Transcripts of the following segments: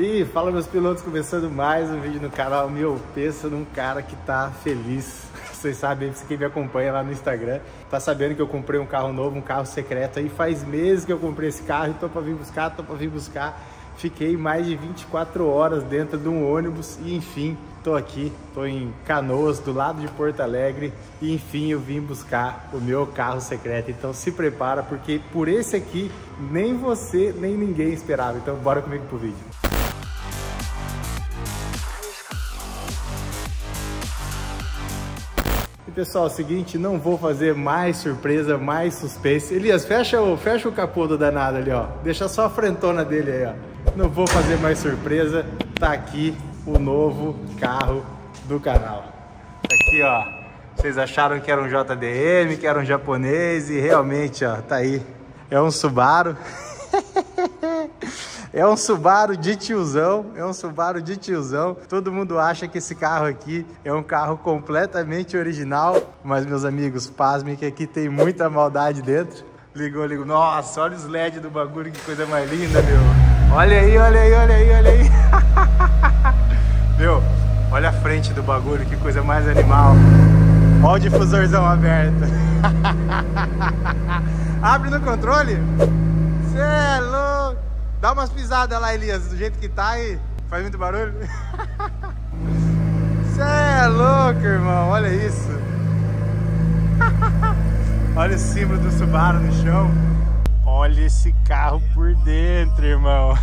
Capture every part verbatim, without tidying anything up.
E fala, meus pilotos, começando mais um vídeo no canal. Meu, pensa num cara que tá feliz. Vocês sabem, quem me acompanha lá no Instagram tá sabendo que eu comprei um carro novo, um carro secreto. Aí faz meses que eu comprei esse carro e tô pra vir buscar, tô pra vir buscar. Fiquei mais de vinte e quatro horas dentro de um ônibus e enfim, tô aqui, tô em Canoas, do lado de Porto Alegre, e enfim eu vim buscar o meu carro secreto. Então se prepara, porque por esse aqui nem você nem ninguém esperava. Então bora comigo pro vídeo. E pessoal, é o seguinte, não vou fazer mais surpresa, mais suspense. Elias, fecha o, fecha o capô do danado ali, ó. Deixa só a frentona dele aí, ó. Não vou fazer mais surpresa, tá aqui o novo carro do canal. Aqui, ó, vocês acharam que era um J D M, que era um japonês, e realmente, ó, tá aí. É um Subaru. É um Subaru de tiozão, é um Subaru de tiozão. Todo mundo acha que esse carro aqui é um carro completamente original, mas, meus amigos, pasmem que aqui tem muita maldade dentro. Ligou, ligou. Nossa, olha os L E D do bagulho, que coisa mais linda, meu. Olha aí, olha aí, olha aí, olha aí. Meu, olha a frente do bagulho, que coisa mais animal. Olha o difusorzão aberto. Abre no controle. Cê é louco. Dá umas pisadas lá, Elias, do jeito que tá e faz muito barulho. Cê é louco, irmão, olha isso. Olha o símbolo do Subaru no chão. Olha esse carro por dentro, irmão.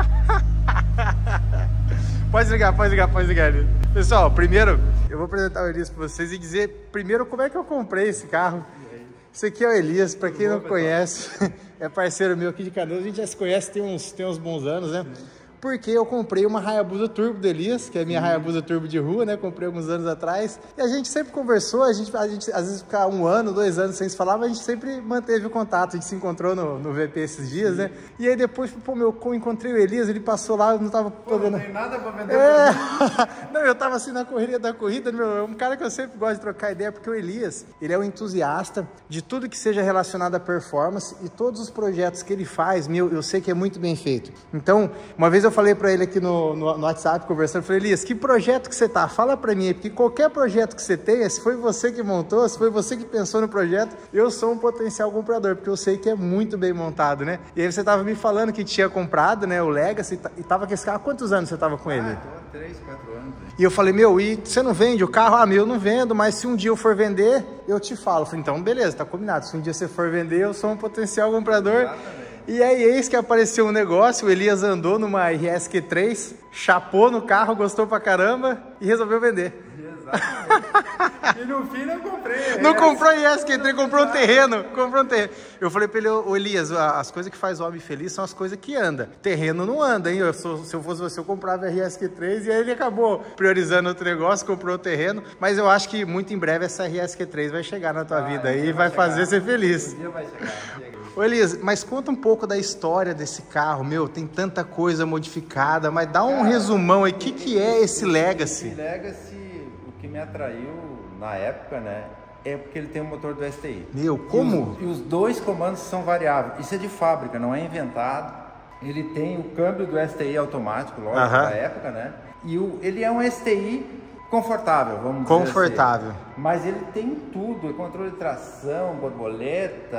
Pode ligar, pode ligar, pode ligar. Pessoal, primeiro eu vou apresentar o Elias para vocês e dizer primeiro como é que eu comprei esse carro. Esse aqui é o Elias, para quem não conhece, é parceiro meu aqui de Canoas. A gente já se conhece tem uns, tem uns bons anos, né? Porque eu comprei uma Hayabusa Turbo do Elias, que é a minha Hayabusa Turbo de rua, né? Comprei alguns anos atrás. E a gente sempre conversou, a gente, a gente às vezes ficar um ano, dois anos sem se falar, mas a gente sempre manteve o contato. A gente se encontrou no, no V P esses dias, sim, né? E aí depois, pô, meu, eu encontrei o Elias, ele passou lá, eu não tava podendo... Não tem nada pra vender. É... Não, eu tava assim na correria da corrida, meu, é um cara que eu sempre gosto de trocar ideia, porque o Elias, ele é um entusiasta de tudo que seja relacionado à performance, e todos os projetos que ele faz, meu, eu sei que é muito bem feito. Então, uma vez eu falei para ele aqui no, no, no WhatsApp, conversando, falei, Elias, que projeto que você tá? Fala para mim aí, porque qualquer projeto que você tenha, se foi você que montou, se foi você que pensou no projeto, eu sou um potencial comprador, porque eu sei que é muito bem montado, né? E aí você tava me falando que tinha comprado, né, o Legacy, e tava com esse carro. Há quantos anos você tava com ele? Ah, tô há três, quatro anos. E eu falei, meu, e você não vende o carro? Ah, meu, eu não vendo, mas se um dia eu for vender, eu te falo. Eu falei, então, beleza, tá combinado. Se um dia você for vender, eu sou um potencial comprador. Exatamente. E aí, eis que apareceu um negócio, o Elias andou numa R S Q três, chapou no carro, gostou pra caramba e resolveu vender. Exatamente. E no fim não comprei. Não comprou R S Q três, comprou um terreno, comprou um terreno. Eu falei pra ele, ô Elias, as coisas que faz o homem feliz são as coisas que andam. Terreno não anda, hein? Eu, se eu fosse você, eu comprava R S Q três, e aí ele acabou priorizando outro negócio, comprou o terreno. Mas eu acho que muito em breve essa R S Q três vai chegar na tua ah, vida aí e vai, vai fazer ser feliz. Um dia vai chegar, chega. Ô Elias, mas conta um pouco da história desse carro, meu, tem tanta coisa modificada, mas dá um Cara, resumão aí, o que, que é esse Legacy? Esse Legacy, o que me atraiu na época, né, é porque ele tem o motor do S T I. Meu, como? E os, e os dois comandos são variáveis, isso é de fábrica, não é inventado. Ele tem o câmbio do S T I automático, lógico, uh-huh. da época, né, e o, ele é um S T I confortável, vamos dizer assim. Confortável. Mas ele tem tudo, é controle de tração, borboleta,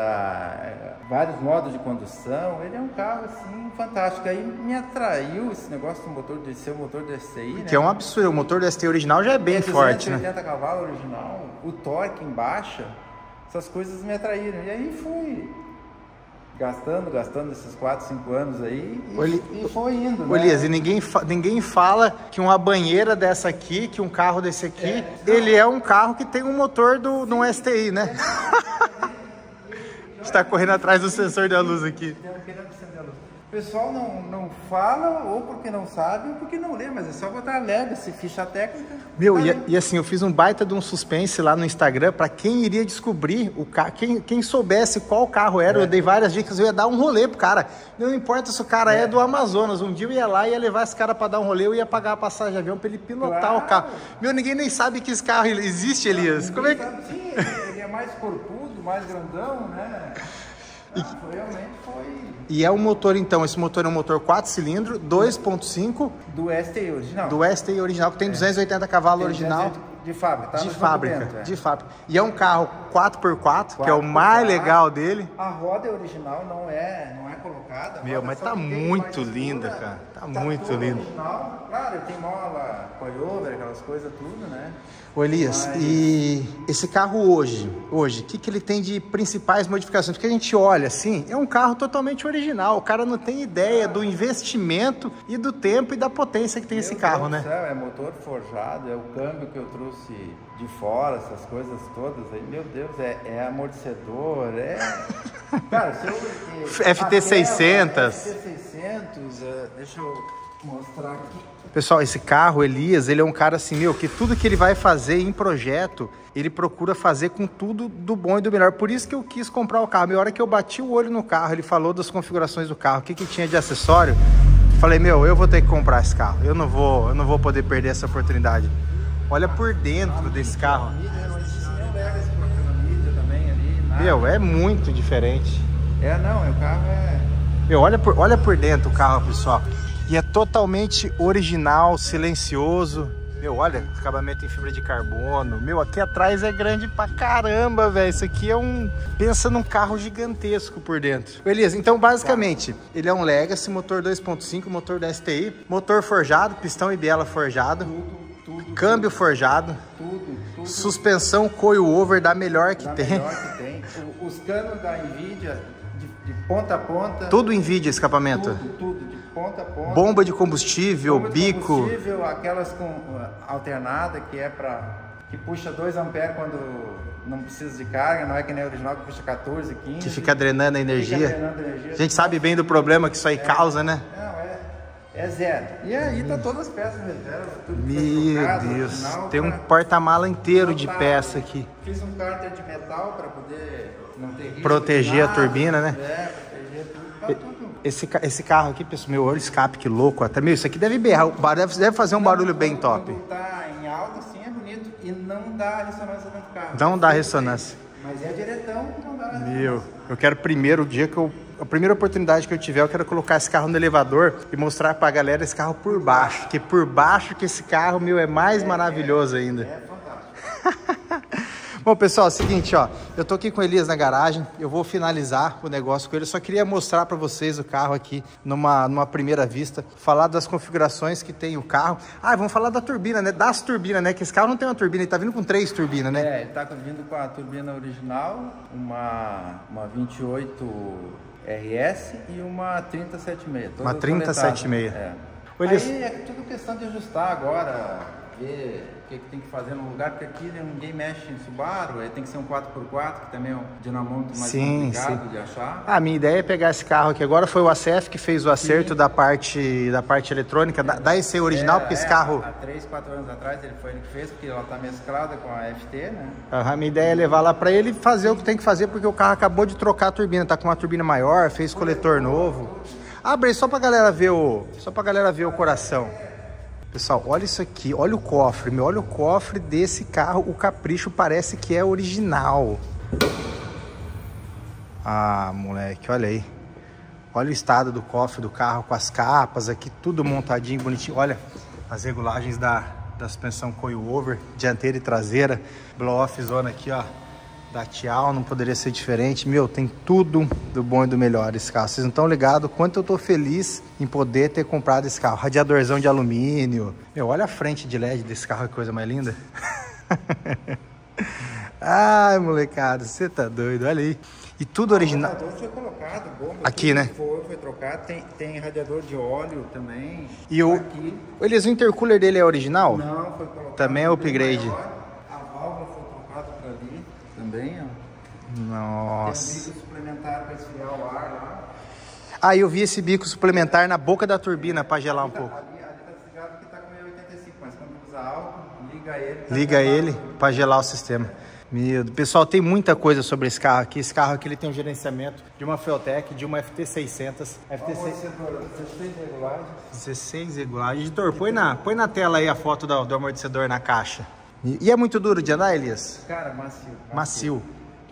vários modos de condução. Ele é um carro, assim, fantástico. Aí me atraiu esse negócio do motor, de ser o motor do S T I, que né? é um absurdo, o motor do S T I original já é bem forte, né? duzentos e oitenta cavalos original, o torque em baixa, essas coisas me atraíram. E aí fui... gastando, gastando esses quatro, cinco anos aí e, Oli... e foi indo, né? Elias, e ninguém, fa... ninguém fala que uma banheira dessa aqui, que um carro desse aqui, é, ele é um carro que tem um motor do, do S T I, né? A gente tá correndo atrás do sensor da luz aqui. O pessoal não, não fala, ou porque não sabe, ou porque não lê, mas é só botar Legacy, ficha técnica. Meu, tá e, e assim, eu fiz um baita de um suspense lá no Instagram para quem iria descobrir o carro, quem, quem soubesse qual carro era, é. Eu dei várias dicas, eu ia dar um rolê pro cara. Não importa se o cara é, é do Amazonas, um dia eu ia lá e ia levar esse cara para dar um rolê, eu ia pagar a passagem de avião para ele pilotar claro. o carro. Meu, ninguém nem sabe que esse carro existe, Elias. Não, Como é que... sabe, sim, ele é mais corpudo, mais grandão, né? E... Foi, realmente foi... E é um motor, então, esse motor é um motor quatro cilindros, dois ponto cinco. Do S T I original. Do S T I original, que tem é. duzentos e oitenta cavalos original. De fábrica, tá? De fábrica, documento, é. de fábrica. E é um carro quatro por quatro, que é o mais legal dele. A roda original não é, não é colocada. Meu, mas tá muito linda, cara. Tá, tá muito linda. Claro, tem mola, coilover, aquelas coisas tudo, né? Ô Elias, mas... e esse carro hoje, hoje, o que, que ele tem de principais modificações? Porque a gente olha assim, é um carro totalmente original. O cara não tem ideia ah, do investimento e do tempo e da potência que tem esse carro, né? Céu, é motor forjado, é o câmbio que eu trouxe de fora, essas coisas todas aí, meu Deus, é, é amortecedor, é... Cara, se eu... F T seiscentos. F T seiscentos, é, deixa eu mostrar aqui. Pessoal, esse carro, Elias, ele é um cara assim, meu, que tudo que ele vai fazer em projeto, ele procura fazer com tudo do bom e do melhor. Por isso que eu quis comprar o carro. Na hora que eu bati o olho no carro, ele falou das configurações do carro, o que, que tinha de acessório. Falei, meu, eu vou ter que comprar esse carro. Eu não vou, eu não vou poder perder essa oportunidade. Olha por dentro desse carro. Meu, é muito diferente. É, não, o carro é... Meu, olha por, olha por dentro o carro, pessoal. E é totalmente original, silencioso. Meu, olha, acabamento em fibra de carbono. Meu, aqui atrás é grande pra caramba, velho. Isso aqui é um... Pensa num carro gigantesco por dentro. Beleza, então basicamente, ele é um Legacy, motor dois ponto cinco, motor da S T I, motor forjado, pistão e biela forjado, tudo, tudo, câmbio tudo, forjado, tudo, tudo, suspensão coil-over da melhor que da tem. Melhor que tem. Os canos da NVIDIA, de, de ponta a ponta. Tudo NVIDIA, escapamento. Tudo, tudo, de ponta a ponta. Bomba de combustível, Bomba bico. De combustível, aquelas com uh, alternada, que é para que puxa dois amperes quando não precisa de carga, não é que nem a original que puxa quatorze, quinze. Que fica drenando a energia. Fica drenando a energia. A gente sabe bem do problema que isso aí é, causa, né? Não, é, é zero. E aí tá todas as peças reserva, tudo Meu trocado, Deus, final, tem um pra... porta-mala inteiro de peça aqui. Fiz um cárter de metal para poder não ter risco. Proteger nada, a turbina, né? É, proteger tudo, tá tudo. Esse, esse carro aqui, pessoal, meu, olha o escape, que louco. Até, meu, isso aqui deve berrar, deve, deve fazer um não, barulho bem quando, top. Quando tá em alta, assim, é bonito. E não dá ressonância dentro do carro. Não dá ressonância. Mas é diretão, não dá ressonância. Meu, eu quero primeiro, o dia que eu... A primeira oportunidade que eu tiver, eu quero colocar esse carro no elevador e mostrar pra galera esse carro por baixo. Porque por baixo que esse carro, meu, é mais é, maravilhoso é, ainda. É fantástico. Bom, pessoal, é o seguinte, ó, eu tô aqui com o Elias na garagem, eu vou finalizar o negócio com ele, eu só queria mostrar para vocês o carro aqui numa, numa primeira vista, falar das configurações que tem o carro. Ah, vamos falar da turbina, né, das turbinas, né, que esse carro não tem uma turbina, ele tá vindo com três turbinas, né? É, ele tá vindo com a turbina original, uma, uma vinte e oito R S e uma trinta setenta e seis. Uma trinta setenta e seis. É. Elias... Aí é tudo questão de ajustar agora, ver o que, que tem que fazer no lugar, porque aqui ninguém mexe em Subaru, aí tem que ser um quatro por quatro, que também é um dinamômetro mais sim, complicado sim. de achar. A minha ideia é pegar esse carro aqui agora, foi o A C F que fez o acerto da parte, da parte eletrônica, é, da, da E C original, é, porque esse é, carro... Há três, quatro anos atrás ele foi ele que fez, porque ela está mesclada com a F T, né? A minha ideia é levar lá para ele fazer o que tem que fazer, porque o carro acabou de trocar a turbina, tá com uma turbina maior, fez coletor novo. Abre aí só pra galera ver o, só pra galera ver o coração. Pessoal, olha isso aqui, olha o cofre, meu, olha o cofre desse carro, o capricho parece que é original. Ah, moleque, olha aí. Olha o estado do cofre do carro, com as capas aqui, tudo montadinho, bonitinho. Olha as regulagens da, da suspensão coil-over, dianteira e traseira, blow-off zona aqui, ó. Da Tial, não poderia ser diferente. Meu, tem tudo do bom e do melhor esse carro. Vocês não estão ligados quanto eu tô feliz em poder ter comprado esse carro. Radiadorzão de alumínio. Meu, olha a frente de L E D desse carro, que coisa mais linda. Ai, molecada, você tá doido, olha aí. E tudo original. O radiador foi colocado, bomba. Aqui, né? Foi, foi trocado. Tem, tem radiador de óleo também. E o... Aqui. Elias, o intercooler dele é original? Não, foi colocado. Também é upgrade. A válvula foi trocada por ali também, ó. Nossa. Tem um bico suplementar para esfriar o ar lá. Ah, eu vi esse bico suplementar na boca da turbina para gelar um pouco. Ali, ali tá desligado que tá com oitenta e cinco, mas quando usa álcool, liga ele. Tá liga ele para gelar o sistema. Meu Deus. Pessoal, tem muita coisa sobre esse carro aqui. Esse carro aqui ele tem um gerenciamento de uma Feltec, de uma F T seiscentos. F T seiscentos. dezesseis regulagens. dezesseis regulagens. Editor, põe na, põe na tela aí a foto do, do amortecedor na caixa. E, e é muito duro de andar, Elias? Cara, macio. Macio.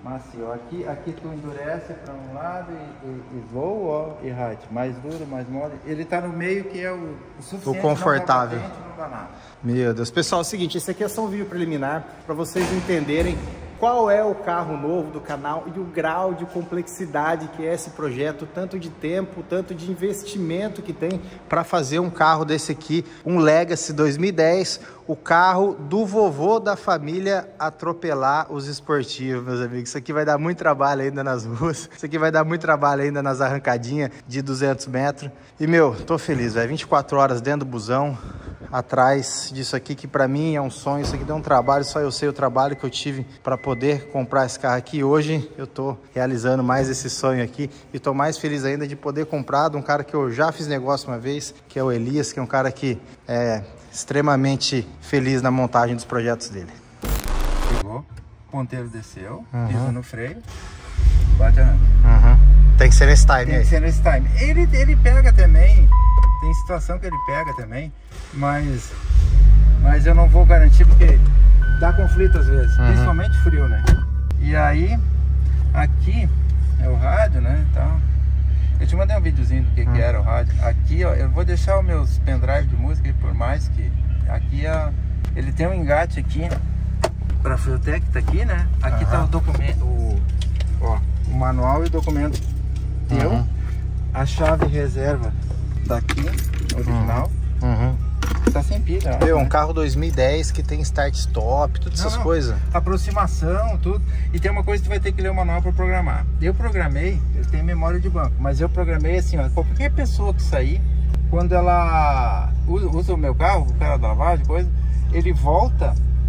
Macio. Aqui, aqui tu endurece para um lado e, e, e voa, ó, e ride. Mais duro, mais mole. Ele tá no meio que é o, o suficiente. O confortável. Não dá patente, não dá nada. Meu Deus. Pessoal, é o seguinte, esse aqui é só um vídeo preliminar para vocês entenderem qual é o carro novo do canal e o grau de complexidade que é esse projeto, tanto de tempo, tanto de investimento que tem para fazer um carro desse aqui, um Legacy dois mil e dez, o carro do vovô da família atropelar os esportivos, meus amigos. Isso aqui vai dar muito trabalho ainda nas ruas, isso aqui vai dar muito trabalho ainda nas arrancadinhas de duzentos metros. E, meu, tô feliz, velho, vinte e quatro horas dentro do busão, atrás disso aqui, que para mim é um sonho. Isso aqui deu um trabalho, só eu sei o trabalho que eu tive para poder comprar esse carro aqui. Hoje eu tô realizando mais esse sonho aqui e tô mais feliz ainda de poder comprar de um cara que eu já fiz negócio uma vez, que é o Elias, que é um cara que é extremamente feliz na montagem dos projetos dele. Chegou, o ponteiro desceu, uhum. Pisa no freio, bate a rampa. Uhum. Tem que ser nesse time. Tem que ser nesse time. Ele, ele pega também, tem situação que ele pega também, mas, mas eu não vou garantir porque dá conflito às vezes, uhum. Principalmente frio, né? E aí, aqui é o rádio, né? Então, eu te mandei um videozinho do que, uhum. que era o rádio. Aqui, ó, eu vou deixar os meus pendrive de música, por mais que aqui, ó, ele tem um engate aqui para Feeltech, tá aqui, né? Aqui uhum. tá o documento, o, ó, o manual e o documento teu, uhum. A chave reserva daqui, original. Uhum. Uhum. Tá sem pilha. Meu, né? Um carro dois mil e dez que tem start-stop, todas essas coisas. Aproximação, tudo. E tem uma coisa que tu vai ter que ler o manual para programar. Eu programei, eu tenho memória de banco, mas eu programei assim, ó, qualquer pessoa que sair, quando ela usa, usa o meu carro, o cara da lavagem, coisa, ele volta,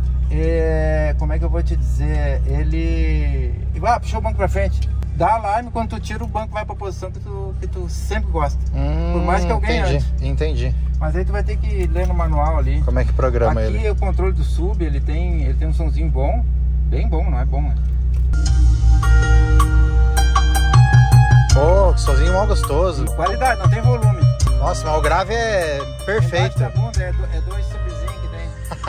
é, como é que eu vou te dizer, ele... Ah, puxou o banco para frente. Dá alarme quando tu tira o banco, vai para a posição que tu, que tu sempre gosta. Hum, por mais que alguém entendi, antes. Entendi. Mas aí tu vai ter que ler no manual ali. Como é que programa aqui ele? Aqui é o controle do sub, ele tem, ele tem um somzinho bom. Bem bom, não é bom, né? Pô, que somzinho mal gostoso. Qualidade, não tem volume. Nossa, mas o grave é perfeito. É, bunda, é, do, é dois subzinhos que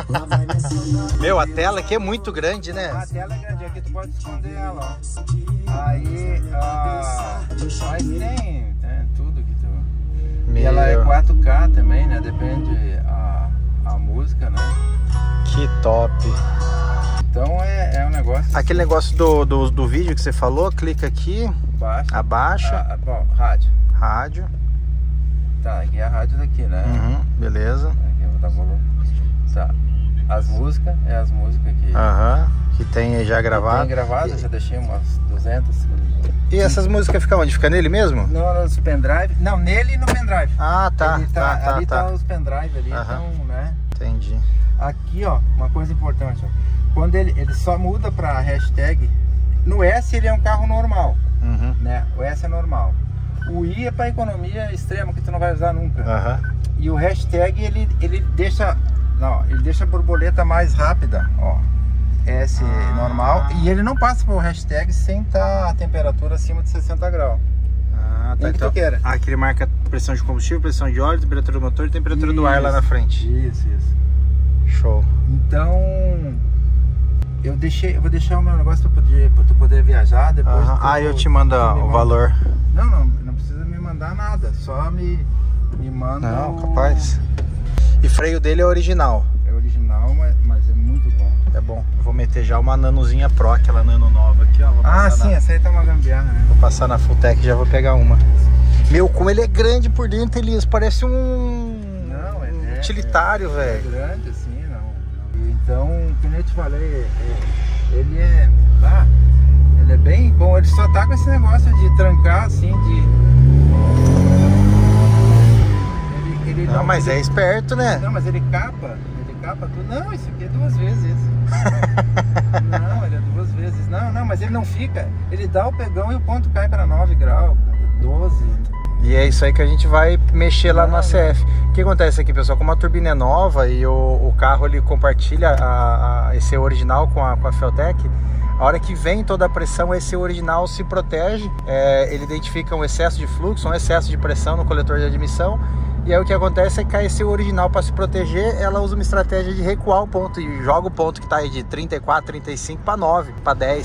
tem. Meu, a tela aqui é muito grande, né? A tela é grande, aqui tu pode esconder ela, ó. Aí, ah, mas tem, tem tudo que tu... Meu. E ela é quatro K também, né? Depende a, a música, né? Que top. Então é, é um negócio... Aquele assim. Negócio do, do, do vídeo que você falou, clica aqui, Baixa. abaixa. Ah, bom, rádio. Rádio. Tá, aqui é a rádio daqui, né? Uhum, beleza. Aqui eu vou dar volume. Tá. As músicas, é as músicas que... Aham, que tem aí já gravado. Tem gravado, eu já deixei umas duzentas. E essas músicas ficam onde? Fica nele mesmo? No, nos pendrive. Não, nele e no pendrive. Ah, tá. Ele tá, tá, tá ali tá. tá os pendrive ali, Aham. então, né? Entendi. Aqui, ó, uma coisa importante, ó. Quando ele, ele só muda pra hashtag, no S ele é um carro normal, Uhum. né? O S é normal. O I é pra economia extrema, que tu não vai usar nunca. Uhum. E o hashtag, ele, ele deixa... Não, ele deixa a borboleta mais rápida, ó. S ah. normal. E ele não passa por hashtag sem estar a temperatura acima de sessenta graus. Ah, tá. Nem que então, tu queira. aqui ele marca pressão de combustível, pressão de óleo, temperatura do motor e temperatura isso, do ar lá na frente. Isso, isso. Show. Então, eu deixei, eu vou deixar o meu negócio para poder, pra tu poder viajar depois. Uhum. Tu, ah, eu te mando o manda. valor. Não, não, não precisa me mandar nada. Só me, me manda. Não, o... capaz. E freio dele é original. É original, mas, mas é muito bom. É bom. Eu vou meter já uma Nanozinha Pro, aquela Nano nova aqui, ó. Vou ah, sim, na... essa aí tá uma gambiarra, né? Vou passar na Fulltech e já vou pegar uma. Meu, como ele é grande por dentro, Elias. Parece um... Não, é, um utilitário, é, velho. É grande, assim, não. não. Então, como eu te falei, é, ele é... Ah, ele é bem bom. Ele só tá com esse negócio de trancar, assim, de... Ele não, não, mas ele... é esperto, né? Não, mas ele capa, ele capa tudo. Não, isso aqui é duas vezes isso. Não, ele é duas vezes. Não, não, mas ele não fica. Ele dá o pegão e o ponto cai para nove graus, doze. E é isso aí que a gente vai mexer lá no A C F. O que acontece aqui, pessoal? Como a turbina é nova e o, o carro ele compartilha a, a, esse original com a, com a Feeltech, a hora que vem toda a pressão, esse original se protege. É, ele identifica um excesso de fluxo, um excesso de pressão no coletor de admissão. E aí o que acontece é que cai esse original para se proteger, ela usa uma estratégia de recuar o ponto e joga o ponto que está aí de trinta e quatro, trinta e cinco para nove, para dez.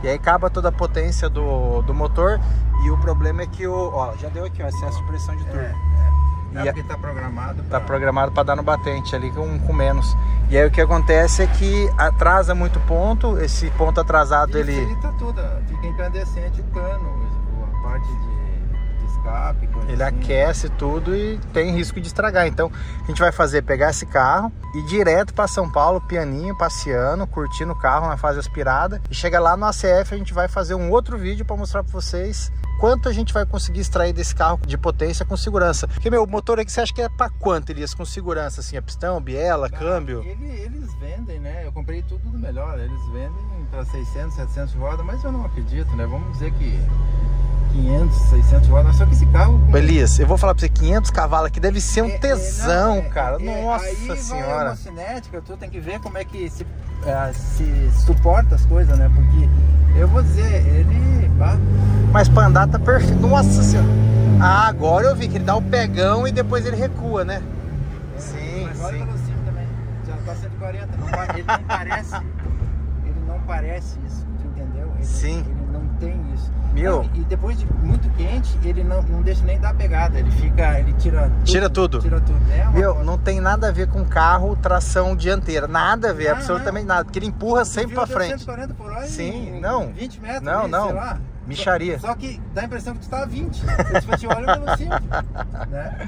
E aí acaba toda a potência do, do motor. E o problema é que o... Ó, já deu aqui, ó, excesso de pressão de turbo. É, é. É e porque tá programado pra... Tá pra... programado para dar no batente ali com, com menos. E aí o que acontece é que atrasa muito ponto. Esse ponto atrasado, ele... Irrita tudo, fica incandescente o cano, a parte de, de escape, coisa Ele assim. aquece tudo e tem risco de estragar. Então, o que a gente vai fazer é pegar esse carro e ir direto para São Paulo, pianinho, passeando, curtindo o carro na fase aspirada. E chega lá no A C F, a gente vai fazer um outro vídeo para mostrar para vocês quanto a gente vai conseguir extrair desse carro de potência com segurança. Porque, meu, o motor aqui, você acha que é para quanto, Elias, com segurança? Assim, a pistão, biela, ah, câmbio? Ele, eles vendem, né? Eu comprei tudo do melhor. Eles vendem para seiscentos, setecentos rodas, mas eu não acredito, né? Vamos dizer que quinhentos, seiscentos rodas, só que esse carro... Elias, eu vou falar pra você, quinhentos cavalos aqui deve ser um é, tesão, é, não, cara. É, Nossa aí senhora. Vai a cinética, tu tem que ver como é que se, uh, se suporta as coisas, né? Porque eu vou dizer, ele... Pá. Mas pra andar tá perfeito. Nossa senhora. Ah, agora eu vi que ele dá o pegão e depois ele recua, né? É, sim, mas olha sim. o velocímetro também, já tá cento e quarenta, não, ele não parece, ele não parece isso, tu entendeu? Ele, Sim. Ele não tem isso. Meu. Não, e depois de muito quente, ele não, não deixa nem dar pegada, ele fica, ele tira tudo. Tira tudo. Tira tudo. É uma Meu, coisa. não tem nada a ver com carro tração dianteira. Nada a ver, Não, absolutamente não. nada. Porque ele empurra Tu sempre viu, pra deu frente. cento e quarenta por hora Sim, em não. vinte metros, Não, ali, não. sei lá. Micharia. Só, só que dá a impressão que tu tá a vinte. Se você olha o velocímetro, né?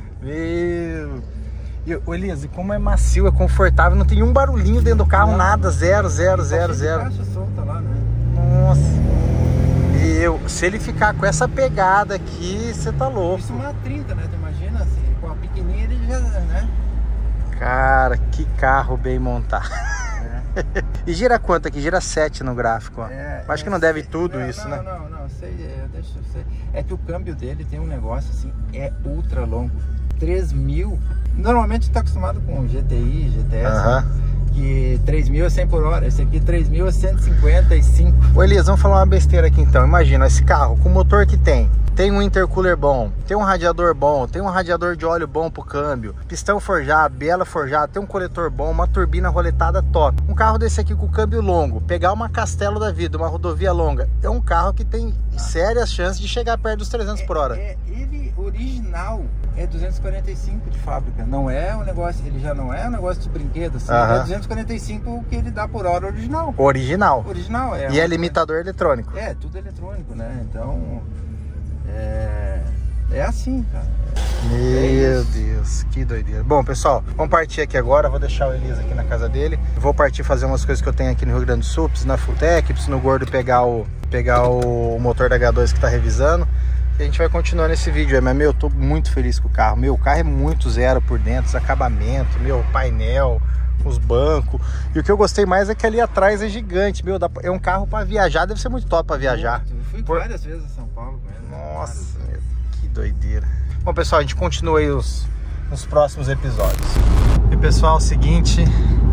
Meu... E, ô, Elias, e como é macio, é confortável, não tem um barulhinho dentro do carro, Não. nada, zero, zero, zero, Tá cheio de zero. caixa solta lá, né? Nossa. E eu, se ele ficar com essa pegada aqui, você tá louco. Isso uma trinta, né? Tu imagina, assim, com a pequenininha ele já, né? Cara, que carro bem montado. É. E gira quanto aqui? Gira sete no gráfico, ó. É, Acho que é, não deve sei, tudo não, isso, não, né? Não, não, não, sei, é, deixa eu sei. É que o câmbio dele tem um negócio assim, é ultra longo. três mil. Normalmente tu tá acostumado com G T I, G T S, Aham. que três mil é cem por hora. Esse aqui três mil é cento e cinquenta e cinco. Ô Elias, vamos falar uma besteira aqui então. Imagina, esse carro, com o motor que tem, tem um intercooler bom, tem um radiador bom, tem um radiador de óleo bom pro câmbio, pistão forjado, biela forjada, tem um coletor bom, uma turbina roletada top. Um carro desse aqui com câmbio longo, pegar uma Castelo da vida, uma rodovia longa, é um carro que tem sérias chances de chegar perto dos trezentos por hora. É, ele original é duzentos e quarenta e cinco de fábrica, não é um negócio, ele já não é um negócio de brinquedo, assim, Aham. é duzentos e quarenta e cinco o que ele dá por hora original. Original. Original, é. E é uma- limitador eletrônico. É, tudo eletrônico, né? Então, é, é assim, cara. Meu isso. Deus, que doideira. Bom, pessoal, vamos partir aqui agora. Vou deixar o Elias aqui na casa dele. Vou partir fazer umas coisas que eu tenho aqui no Rio Grande do Sul. Preciso na Fulltech, preciso no Gordo pegar o, pegar o motor da H dois que tá revisando. E a gente vai continuar nesse vídeo aí. Mas, meu, eu tô muito feliz com o carro. Meu, o carro é muito zero por dentro, os acabamentos, meu, painel, os bancos. E o que eu gostei mais é que ali atrás é gigante. Meu, dá pra- é um carro pra viajar, deve ser muito top pra viajar. Eu fui Por- várias vezes a São Paulo com ele. Nossa, meu, que doideira. Bom, pessoal, a gente continua aí os, nos próximos episódios. E, pessoal, é o seguinte,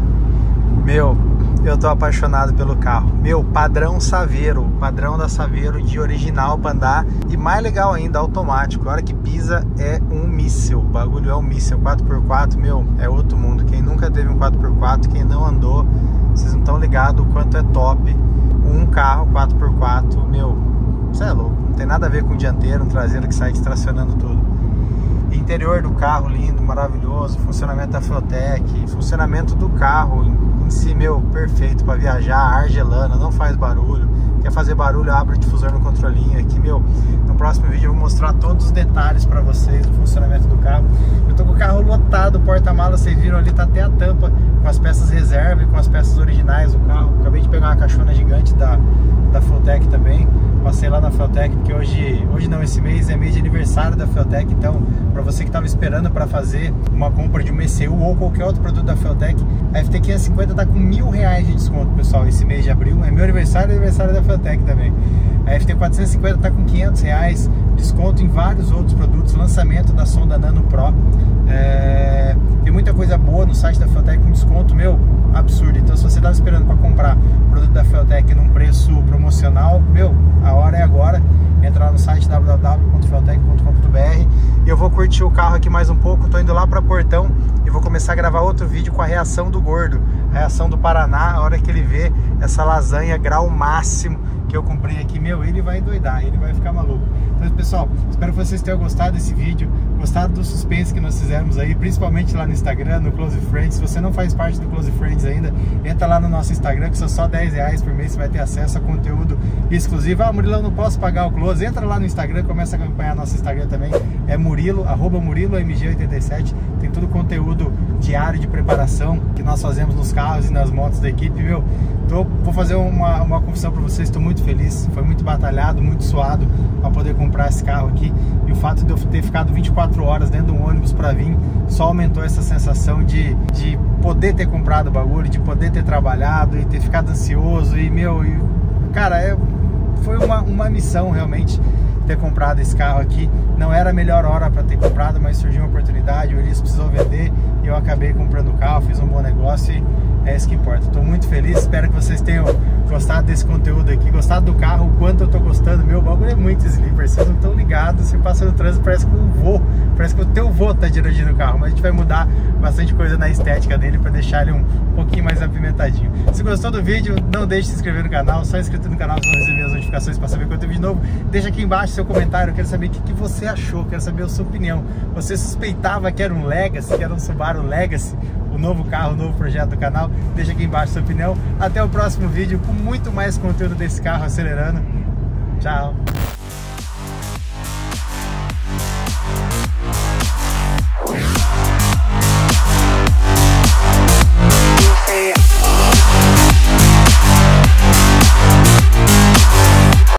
meu, eu tô apaixonado pelo carro. Meu, padrão Saveiro, padrão da Saveiro de original pra andar. E mais legal ainda, automático. A hora que pisa é um míssil. O bagulho é um míssil. quatro por quatro, meu, é outro mundo. Quem nunca teve um quatro por quatro, quem não andou, vocês não estão ligados o quanto é top um carro quatro por quatro, meu, você é louco. Não tem nada a ver com o dianteiro, um traseiro que sai distracionando tudo. Interior do carro lindo, maravilhoso, funcionamento da Fulltech, funcionamento do carro em, em si, meu, perfeito para viajar, ar gelando, não faz barulho. Quer fazer barulho, abre o difusor no controlinho aqui, meu. No próximo vídeo eu vou mostrar todos os detalhes para vocês do funcionamento do carro. Eu tô com o carro lotado, o porta-malas, vocês viram ali, tá até a tampa com as peças reserva e com as peças originais do carro. Acabei de pegar uma caixona gigante da, da Fulltech também. Passei lá na Fulltech, porque hoje, hoje não, esse mês é mês de aniversário da Fulltech, então para você que estava esperando para fazer uma compra de um E C U ou qualquer outro produto da Fulltech, a F T quinhentos e cinquenta tá com mil reais de desconto, pessoal, esse mês de abril. É meu aniversário e aniversário da Fulltech também. A F T quatrocentos e cinquenta tá com quinhentos reais, desconto em vários outros produtos, lançamento da sonda Nano Pro. É... Tem muita coisa boa no site da Fulltech com desconto, meu, absurdo. Então se você estava esperando para comprar produto da Fulltech num preço promocional, meu, a hora é agora. Entra lá no site w w w ponto fulltech ponto com ponto b r e eu vou curtir o carro aqui mais um pouco. Tô indo lá para Portão e vou começar a gravar outro vídeo com a reação do Gordo, a reação do Paraná, a hora que ele vê essa lasanha grau máximo que eu comprei aqui, meu, ele vai doidar, ele vai ficar maluco. Então, pessoal, espero que vocês tenham gostado desse vídeo, gostado do suspense que nós fizemos aí, principalmente lá no Instagram, no Close Friends. Se você não faz parte do Close Friends ainda, entra lá no nosso Instagram, que são só dez reais por mês, você vai ter acesso a conteúdo exclusivo. Ah, Murilo, eu não posso pagar o Close. Entra lá no Instagram, começa a acompanhar nosso Instagram também, é Murilo, arroba Murilo M G oitenta e sete, tem todo o conteúdo diário de preparação que nós fazemos nos carros e nas motos da equipe, meu. Tô, vou fazer uma, uma confissão para vocês, estou muito feliz, foi muito batalhado, muito suado para poder comprar esse carro aqui, e o fato de eu ter ficado vinte e quatro horas dentro de um ônibus para vir, só aumentou essa sensação de, de poder ter comprado o bagulho, de poder ter trabalhado e ter ficado ansioso, e meu, e, cara, é, foi uma, uma missão realmente ter comprado esse carro aqui. Não era a melhor hora para ter comprado, mas surgiu uma oportunidade, o Elias precisou vender e eu acabei comprando o carro, fiz um bom negócio e é isso que importa. Estou muito feliz, espero que vocês tenham gostado desse conteúdo aqui, gostado do carro, o quanto eu estou gostando. Meu bagulho é muito sleeper, vocês não estão ligados, você passa no trânsito, parece que o vô, parece que o teu vô tá dirigindo o carro, mas a gente vai mudar bastante coisa na estética dele para deixar ele um pouquinho mais apimentadinho. Se gostou do vídeo, não deixe de se inscrever no canal, só inscrito no canal para receber as notificações para saber quando tem vídeo novo. Deixa aqui embaixo seu comentário, eu quero saber o que, que você achou, quero saber a sua opinião. Você suspeitava que era um Legacy, que era um Subaru Legacy, o novo carro, o novo projeto do canal? Deixa aqui embaixo sua opinião. Até o próximo vídeo com muito mais conteúdo desse carro acelerando. Tchau!